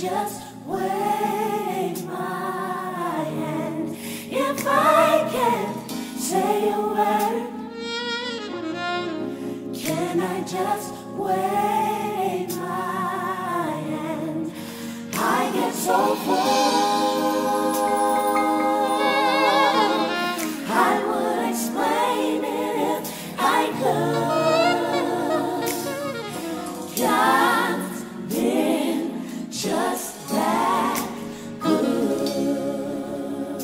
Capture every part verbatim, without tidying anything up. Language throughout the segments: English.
just wave my hand? If I can't say a word, can I just wave my hand? I get so full, I would explain it if I could. God's been just that good.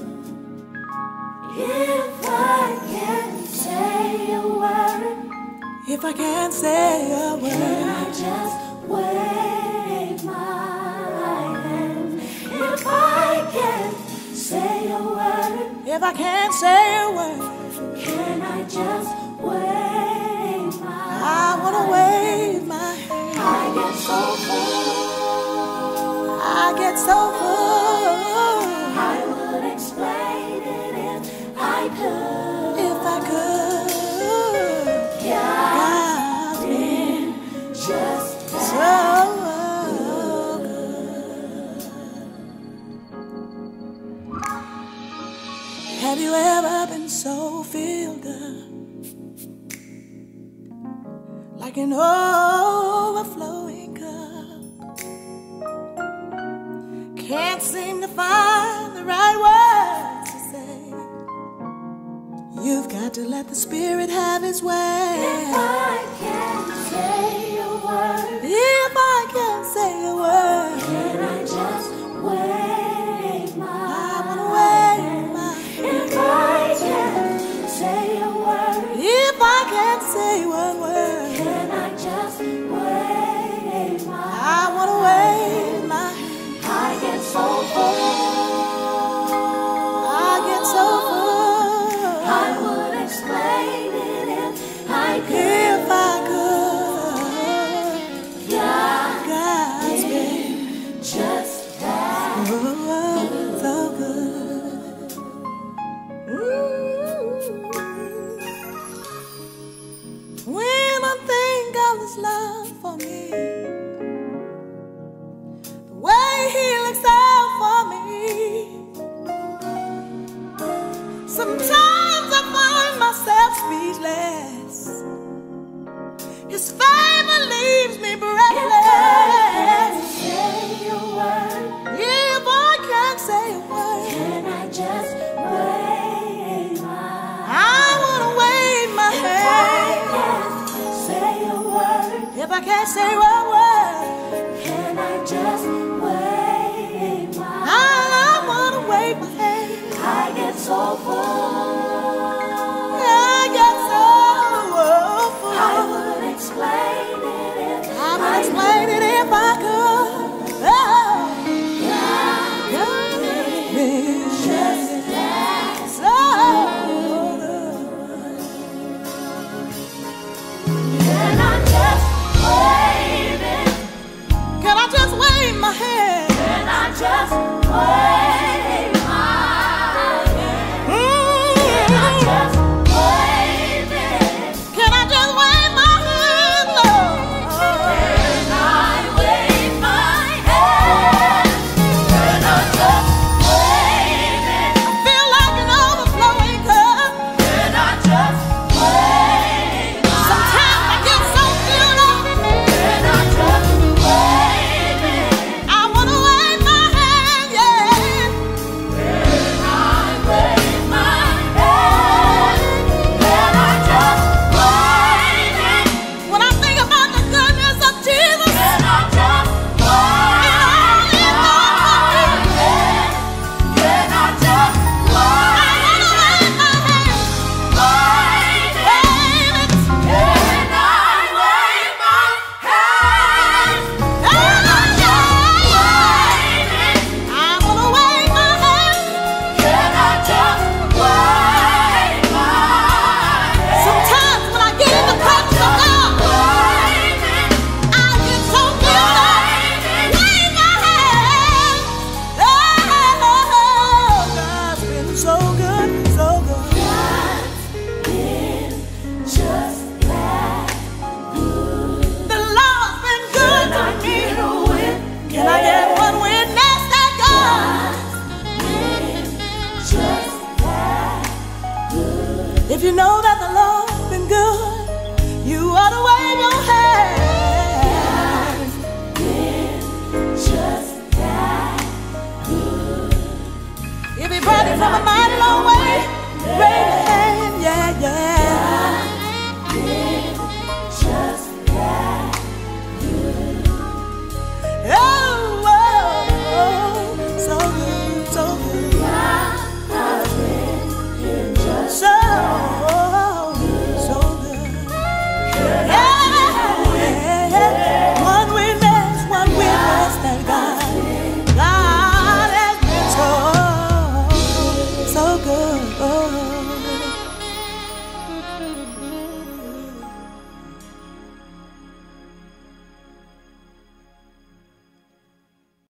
If I can't say a word, if I can't say a word, can I just wave my hand? If I can't say a word, if I can't say a word, can I just wave my hand? I wanna wave my hand. I get so full, I get so full, I would explain it if I could. if I could. God's been just that So good. Have you ever been so filled up, like an overflowing cup? Can't seem to find the right words to say. You've got to let the Spirit have His way. if I can't say a word, If I can't say a word, can I just wave my I wanna wave my hand. If I can't say a word, If I can't say one word, can I just wave my I wanna wave my hand. I get so full, I get so full. I would explain it if I could. If I could, God, God's been just that. oh, so good. Ooh. When I think of His love for me, the way He looks out for me, sometimes I find myself speechless. His favor leaves me breathless. Say a word, If I can't say a word, can I just wave my I wanna wave my If I hand. can't say a word, If I can't say one word, can I just wave my I wanna wave my hand. I get so full, I get so full. I would explain it if I would explain it if I could. Oh, God been just that. so good. Can I just wave it know that the Lord's been good, you ought to wave your hand. God's been just that good. If he brought you from a mighty long way,